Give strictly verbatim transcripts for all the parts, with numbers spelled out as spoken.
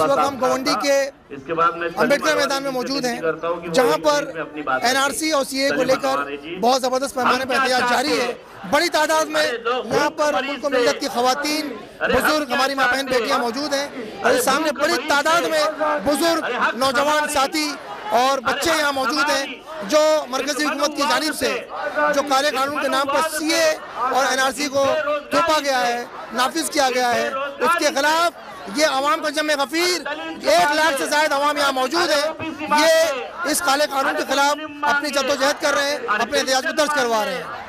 वक्त हम गवंडी के अम्बेडकर मैदान में मौजूद हैं, जहां पर एनआरसी और सीए को लेकर बहुत ज़बरदस्त पैमाने पर एहतजाज जारी है। बड़ी तादाद में यहाँ पर मुल्क मिल्लत की खवातीन, बुजुर्ग, हमारी माँ बहन बेटियाँ मौजूद हैं और सामने बड़ी तादाद में बुजुर्ग, नौजवान साथी और बच्चे यहाँ मौजूद हैं, जो मरकजी हुकूमत की जानिब से जो काले कानून के नाम पर सीए और एनआरसी को थोपा गया है, नाफिज किया गया है, उसके खिलाफ ये अवाम का जम गफीर, एक लाख से ज्यादा अवाम यहाँ मौजूद है। ये इस काले कानून के खिलाफ अपनी जद्दोजहद कर रहे हैं, अपने एहतजाज को दर्ज करवा रहे हैं।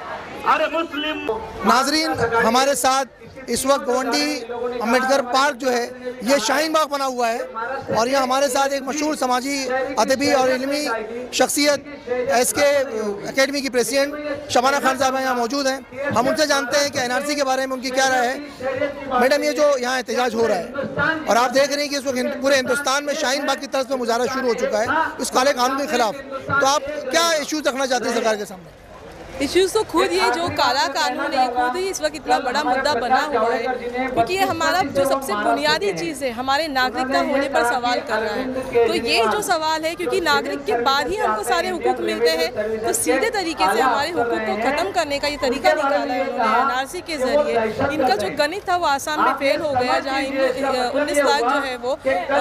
नाजरीन, हमारे साथ इस वक्त गवंडी अम्बेडकर पार्क जो है ये शाहीन बाग बना हुआ है और यहाँ हमारे साथ एक मशहूर समाजी, अदबी और इल्मी शख्सियत एस के अकेडमी की प्रेसिडेंट शबाना खान साहब यहाँ मौजूद हैं। हम उनसे जानते हैं कि एनआरसी के बारे में उनकी क्या राय है। मैडम, ये जो यहाँ एहतजाज हो रहा है और आप देख रहे हैं कि इस वक्त पूरे हिंदुस्तान में शाहीन बाग की तरफ से मुजाहरा शुरू हो चुका है इस काले कानून के खिलाफ, तो आप क्या इशूज़ रखना चाहते हैं सरकार के सामने? इश्यूज तो खुद ये जो काला कानून है, खुद ही इस वक्त इतना बड़ा मुद्दा बना हुआ है, क्योंकि ये हमारा जो सबसे बुनियादी चीज़ है, हमारे नागरिकता होने पर सवाल कर रहा है। तो ये जो सवाल है, क्योंकि नागरिक के बाद ही हमको सारे हुकूक मिलते हैं, तो सीधे तरीके से हमारे हुकूक को ख़त्म करने का ये तरीका निकाला है उन्होंने एनआरसी के ज़रिए। इनका जो गणित था वो आसाम में फेल हो गया, जहाँ उन्नीस लाख जो है वो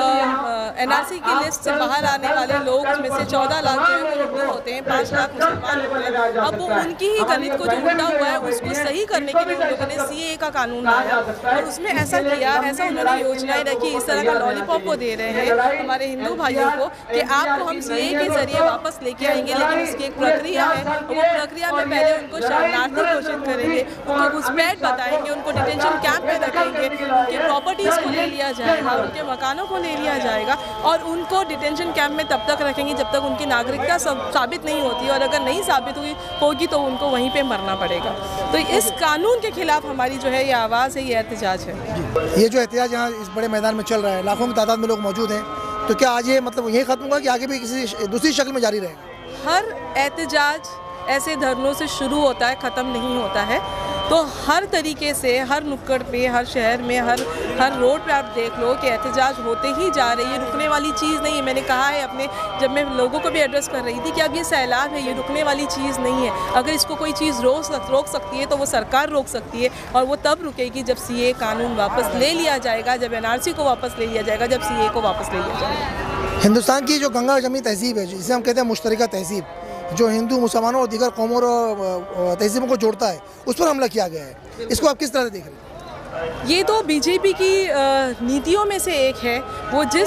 एनआरसी की लिस्ट से बाहर आने वाले लोग में से चौदह लाख जो है वो हिंदू होते हैं, पाँच लाख मुसलमान होते हैं। अब वो उनकी ही गणित को जो उल्टा हुआ है उसको सही करने के लिए उन लोगों ने सीए का कानून लाया और उसमें ऐसा किया, ऐसा उन्होंने योजनाएं रखी, इस तरह का लॉलीपॉप को दे रहे हैं हमारे हिंदू भाइयों को कि आपको हम सीए के जरिए वापस लेके आएंगे, लेकिन उसकी एक प्रक्रिया है और वो प्रक्रिया में पहले उनको शरणार्थी घोषित करेंगे, उनको घुसपैठ बताएंगे, उनको डिटेंशन कैंप में रखेंगे, उनके प्रॉपर्टीज़ को ले लिया जाएगा, उनके मकानों को ले लिया जाएगा और उनको डिटेंशन कैंप में तब तक रखेंगे जब तक उनकी नागरिकता साबित नहीं होती, और अगर नहीं साबित हुई होगी तो उनको वहीं पे मरना पड़ेगा। तो इस कानून के खिलाफ हमारी जो है ये आवाज़ है, ये एहतजाज है। ये जो एहतजाज यहाँ इस बड़े मैदान में चल रहा है, लाखों की तादाद में लोग मौजूद हैं, तो क्या आज ये मतलब यही खत्म होगा कि आगे भी किसी दूसरी शक्ल में जारी रहेगा? हर एहतजाज ऐसे धरनों से शुरू होता है, ख़त्म नहीं होता है। तो हर तरीके से, हर नुक्कड़ पे, हर शहर में, हर हर रोड पे आप देख लो कि एहतजाज होते ही जा रही है, रुकने वाली चीज़ नहीं है। मैंने कहा है अपने, जब मैं लोगों को भी एड्रेस कर रही थी कि अब ये सैलाब है, ये रुकने वाली चीज़ नहीं है। अगर इसको कोई चीज़ रोक सक रोक सकती है तो वो सरकार रोक सकती है, और वो तब रुकेगी जब सीए कानून वापस ले लिया जाएगा, जब एनआरसी को वापस ले लिया जाएगा, जब सीए को वापस ले लिया जाएगा। हिंदुस्तान की जो गंगा जमी तहजीब है, जिसे हम कहते हैं मुश्तरका तहजीब, जो हिंदू, मुसलमानों और दीगर कौमों और तहजीबों को जोड़ता है, उस पर हमला किया गया है। इसको आप किस तरह से देख रहे हैं? ये तो बीजेपी की नीतियों में से एक है। वो जिस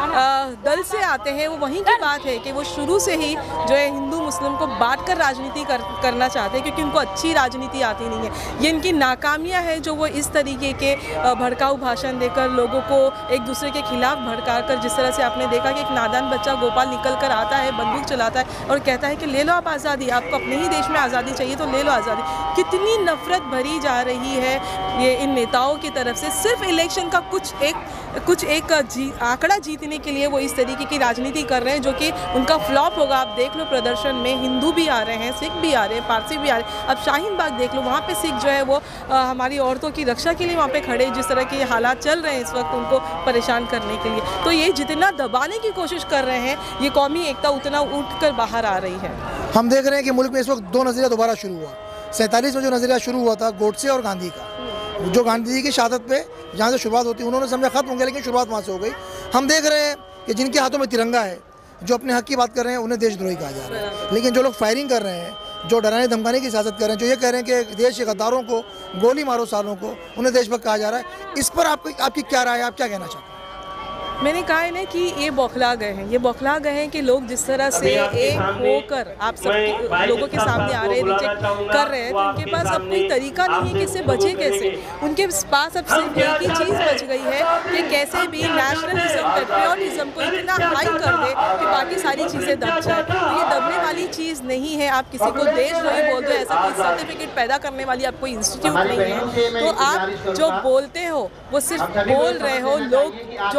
दल से आते हैं वो वहीं की बात है कि वो शुरू से ही जो है हिंदू मुस्लिम को बांट कर राजनीति कर, करना चाहते हैं, क्योंकि उनको अच्छी राजनीति आती नहीं है। ये इनकी नाकामियां हैं जो वो इस तरीके के भड़काऊ भाषण देकर लोगों को एक दूसरे के खिलाफ भड़का कर, जिस तरह से आपने देखा कि एक नादान बच्चा गोपाल निकल कर आता है, बंदूक चलाता है और कहता है कि ले लो आप आज़ादी, आपको अपने ही देश में आज़ादी चाहिए तो ले लो आज़ादी। कितनी नफरत भरी जा रही है ये इन नेताओं की तरफ से। सिर्फ इलेक्शन का कुछ एक कुछ एक जी, आंकड़ा जीतने के लिए वो इस तरीके की राजनीति कर रहे हैं, जो कि उनका फ्लॉप होगा। आप देख लो प्रदर्शन में हिंदू भी आ रहे हैं, सिख भी आ रहे हैं, पारसी भी आ रहे हैं। अब शाहीन बाग देख लो, वहाँ पे सिख जो है वो आ, हमारी औरतों की रक्षा के लिए वहाँ पे खड़े, जिस तरह के हालात चल रहे हैं इस वक्त उनको परेशान करने के लिए। तो ये जितना दबाने की कोशिश कर रहे हैं, ये कौमी एकता उतना उठ कर बाहर आ रही है। हम देख रहे हैं कि मुल्क में इस वक्त दो नज़रिया दोबारा शुरू हुआ। सैंतालीस में जो नज़रिया शुरू हुआ था गोडसे और गांधी का, जो गांधी जी की शहादत पे जहाँ से शुरुआत होती है, उन्होंने समझा खत्म हो गया, लेकिन शुरुआत वहाँ से हो गई। हम देख रहे हैं कि जिनके हाथों में तिरंगा है, जो अपने हक की बात कर रहे हैं, उन्हें देशद्रोही कहा जा रहा है। लेकिन जो लोग फायरिंग कर रहे हैं, जो डराने धमकाने की सियासत कर रहे हैं, जो ये कह रहे हैं कि देश के गद्दारों को गोली मारो सालों को, उन्हें देशभक्त कहा जा रहा है, इस पर आपकी आपकी क्या राय है? आप क्या कहना चाहते हैं? मैंने कहा है ना कि ये बौखला गए हैं, ये बौखला गए हैं कि लोग जिस तरह से एक होकर आप सब लोगों के सामने आ रहे हैं, रिजेक्ट कर रहे हैं, तो उनके पास अब कोई तरीका नहीं है कि इससे बचे कैसे। उनके पास अब सिर्फ एक ही चीज़ बच गई है कि कैसे भी नेशनलिज्म, पेट्रियोटिज्म को इतना हाई कर दे कि बाकी सारी चीज़ें दब जाए। तो ये दबने वाली चीज़ नहीं है। आप किसी को देशद्रोही बोल दो, ऐसा कोई सर्टिफिकेट पैदा करने वाली आप कोई इंस्टीट्यूट नहीं है। तो आप जो बोलते हो वो सिर्फ बोल रहे हो, लोग जो मानते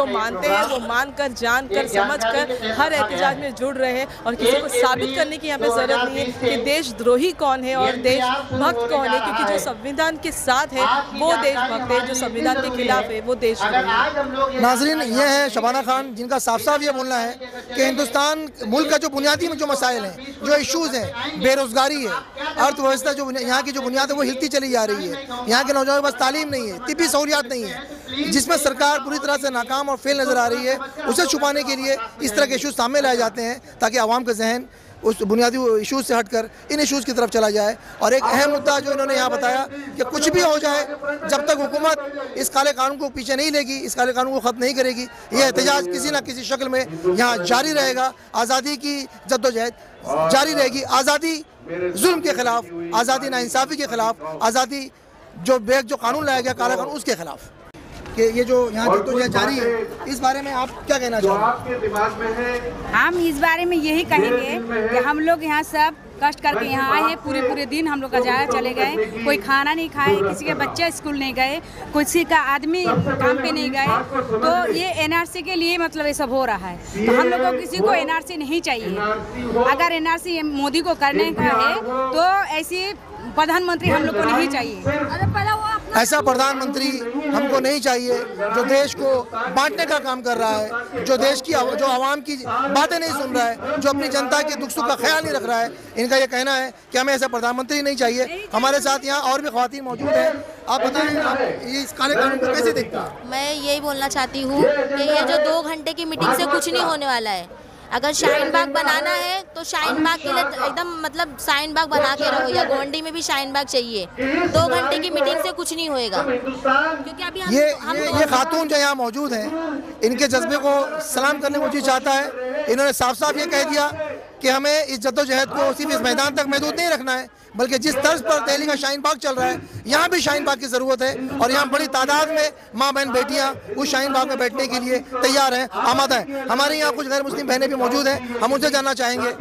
कहते हैं वो मानकर, जानकर, समझकर हर एहतजाज में जुड़ रहे हैं। और किसी को साबित करने की यहाँ पे जरूरत नहीं है कि देशद्रोही कौन है और देशभक्त कौन है, क्योंकि जो संविधान के साथ है वो देशभक्त है, जो संविधान के खिलाफ है वो देशद्रोही है। नाजरीन, ये है शबाना खान, जिनका साफ साफ ये बोलना है कि हिंदुस्तान मुल्क का जो बुनियादी जो मसाइल हैं, जो इश्यूज हैं, बेरोजगारी है, अर्थव्यवस्था, जो यहाँ की जो बुनियाद है वो हिलती चली जा रही है। यहाँ के नौजवानों के पास तालीम नहीं है, तिब्बी सहूलियात नहीं है, जिसमें सरकार पूरी तरह से नाकाम और फेल नजर आ रही है। उसे छुपाने के लिए इस तरह के इशूज सामने लाए जाते हैं ताकि आवाम का जहन उस बुनियादी इशूज से हटकर इन इशूज की तरफ चला जाए। और एक अहम मुद्दा जो इन्होंने यहाँ बताया कि कुछ भी हो जाए, जब तक हुकूमत इस काले कानून को पीछे नहीं लेगी, इस काले कानून को ख़त्म नहीं करेगी, ये एहतजाज किसी न किसी शक्ल में यहाँ जारी रहेगा। आज़ादी की जद्दोजहद जारी रहेगी, आज़ादी जुल्म के खिलाफ, आज़ादी नाइंसाफ़ी के खिलाफ, आज़ादी जो बेग जो कानून लाया गया काला कानून, उसके खिलाफ। कि ये जो यहाँ जद्दोजहद जारी है, इस बारे में आप क्या कहना चाहेंगे? हम इस बारे में यही कहेंगे कि हम लोग यहाँ सब कष्ट करके यहाँ आए हैं, पूरे पूरे दिन हम लोग का जाया चले गए, कोई खाना नहीं खाए, किसी के बच्चे स्कूल नहीं गए, किसी का आदमी काम पे नहीं गए। तो ये एनआरसी के लिए मतलब ये सब हो रहा है। तो हम लोग को किसी को एनआरसी नहीं चाहिए। अगर एनआरसी मोदी को करने का है तो ऐसी प्रधानमंत्री हम लोग को नहीं चाहिए। ऐसा प्रधानमंत्री हमको नहीं चाहिए जो देश को बांटने का काम कर रहा है, जो देश की जो आवाम की बातें नहीं सुन रहा है, जो अपनी जनता के दुख सुख का ख्याल नहीं रख रहा है। इनका ये कहना है कि हमें ऐसा प्रधानमंत्री नहीं चाहिए। हमारे साथ यहाँ और भी ख्वातीन मौजूद हैं। आप बताएं, आप इस काले कानून को कैसे देखते हैं? मैं यही बोलना चाहती हूँ कि ये जो दो घंटे की मीटिंग से कुछ नहीं होने वाला है। अगर शाहीन बाग बनाना है तो शाहीन बाग के लिए एकदम मतलब शाहीन बाग बना के रहो, या गोंडी में भी शाहीन बाग चाहिए। दो घंटे की मीटिंग से कुछ नहीं होएगा, क्योंकि अभी हम, ये हम ये, ये खातून जो यहाँ मौजूद हैं, इनके जज्बे को सलाम करने को जी चाहता है। इन्होंने साफ साफ ये कह दिया कि हमें इस जद्दोजहद को सिर्फ इस मैदान तक महदूद नहीं रखना है, बल्कि जिस तर्ज पर दिल्ली का शाहीन बाग चल रहा है, यहाँ भी शाहीन बाग की ज़रूरत है। और यहाँ बड़ी तादाद में माँ बहन बेटियाँ उस शाहीन बाग में बैठने के लिए तैयार हैं, आमादा हैं। हमारे यहाँ कुछ गैर मुस्लिम बहनें भी मौजूद हैं, हम उनसे जानना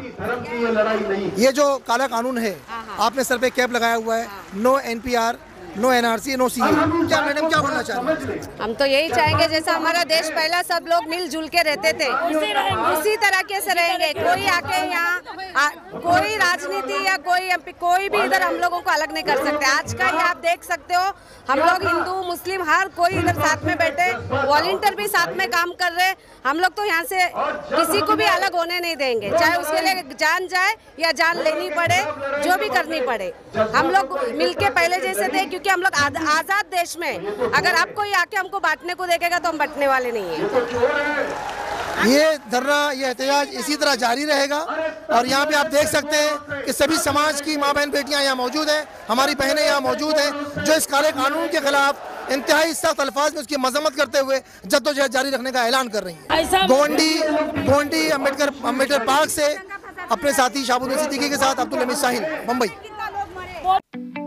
चाहेंगे। ये जो काला कानून है, आपने सर पे कैप लगाया हुआ है, no N P R, no NRC, no CAA, क्या मैडम क्या बोलना चाहेंगे? हम तो यही चाहेंगे जैसा हमारा देश पहला सब लोग मिलजुल के रहते थे, उसी तरीके से रहेंगे। कोई आके यहाँ कोई राजनीति या कोई एमपी कोई भी इधर हम लोगों को अलग नहीं कर सकते। आज का ही आप देख सकते हो, हम लोग हिंदू मुस्लिम हर कोई इधर साथ में बैठे, वॉलंटियर भी साथ में काम कर रहे। हम लोग तो यहाँ से किसी को भी अलग होने नहीं देंगे, चाहे उसके लिए जान जाए या जान लेनी पड़े, जो भी करनी पड़े। हम लोग मिलके पहले जैसे थे, क्योंकि हम लोग आजाद देश में, अगर आप कोई आके हमको बांटने को देखेगा तो हम बंटने वाले नहीं हैं। ये धरना, ये एहतजाज इसी तरह जारी रहेगा। और यहाँ पे आप देख सकते हैं कि सभी समाज की माँ बहन बेटियाँ यहाँ मौजूद हैं, हमारी बहनें यहाँ मौजूद हैं, जो इस काले कानून के खिलाफ इंतहाई सख्त अल्फाज में उसकी मजम्मत करते हुए जद्दोजहद जारी रखने का ऐलान कर रही हैं। गोंडी गोंडी अम्बेडकर अम्बेडकर पार्क से अपने साथी शाहबुद्दीन सिद्दीकी के साथ अब्दुल हमीद साहिल, मुंबई।